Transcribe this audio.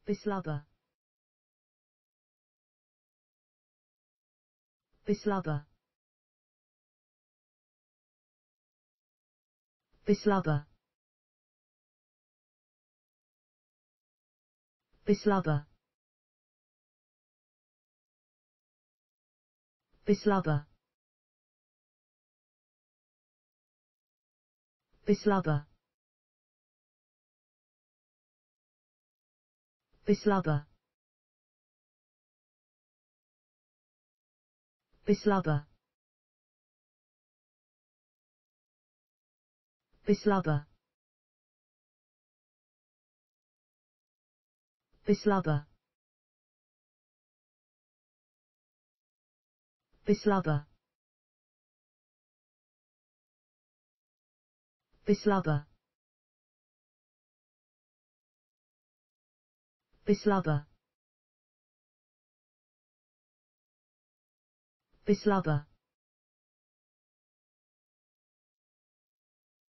Beslubber. Beslubber. Beslubber. Beslubber. Beslubber. Beslubber. Beslubber. Beslubber. Beslubber. Beslubber. Beslubber. Beslubber. Beslubber. Beslubber.